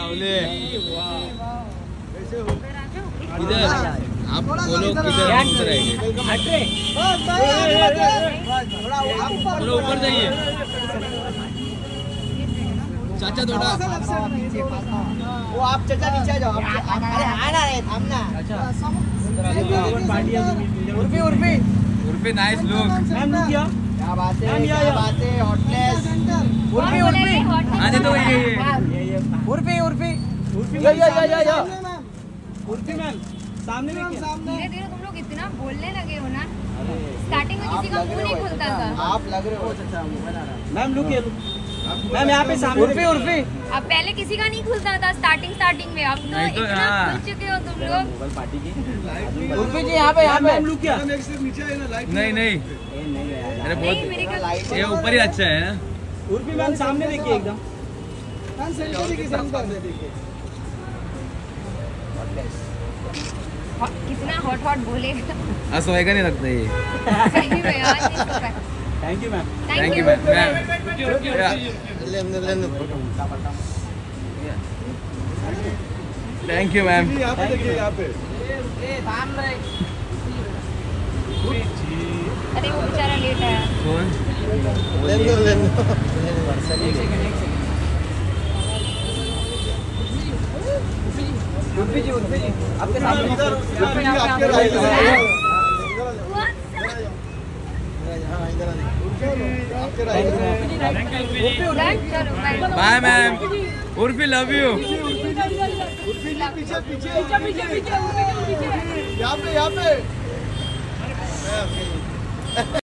सावले इधर आप बोलो किधर रहेंगे थोड़ा ऊपर जाइए चाचा थोड़ा वो आप चाचा नीचे जाओ अरे आना रे थामना उर्फी नाइस लुक क्या बात है हॉटनेस उर्फी आने दो ये उर्फी या उर्फी मैम सामने देखिए। धीरे धीरे तुम लोग इतना बोलने लगे हो ना। स्टार्टिंग में किसी का मुंह नहीं खुलता था। आप लग रहे हो मैम लुक मैम यहाँ पे सामने उर्फी अब पहले किसी का नहीं खुलता था स्टार्टिंग में, अब तो इतना खुल चुके हो तुम लोग। उर्फी जी यहाँ पे लुक क्या नहीं अरे बहुत ये ऊपर ही अच्छा है ना। उर्फी मैम सामने देखिए एकदम कितना हॉट बोलेगा। सोएगा नहीं लगता ये। सही में यार नहीं सोता। Thank you ma'am thank you ma'am thank you ma'am यहाँ पे अरे वो बेचारा लेट आया। कौन उर्फी जी आपके सामने bye ma'am Urfi love you पीछे यहाँ पे